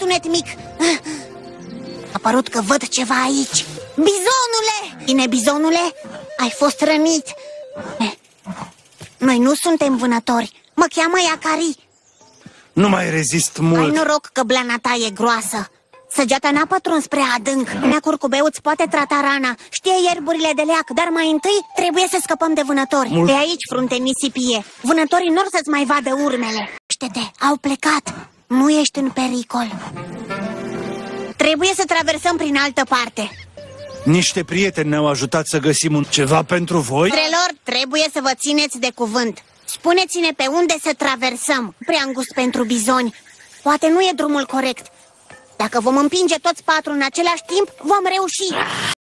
sunet mic. A părut că văd ceva aici. Bizonule! Bine, bizonule, ai fost rănit. Noi nu suntem vânători. Mă cheamă Iacari. Nu mai rezist mult. Ai noroc că blana ta e groasă. Săgeata n-a pătruns spre adânc. Nea Curcubeu îți poate trata rana. Știe ierburile de leac, dar mai întâi trebuie să scăpăm de vânători. De aici, frunte nisipie. Vânătorii nu or să-ți mai vadă urmele. Știi-te, au plecat. Nu ești în pericol. Trebuie să traversăm prin altă parte. Niște prieteni ne-au ajutat să găsim ceva pentru voi. Trelor, trebuie să vă țineți de cuvânt. Spuneți-ne pe unde să traversăm. Prea îngust pentru bizoni. Poate nu e drumul corect. Dacă vom împinge toți patru în același timp, vom reuși.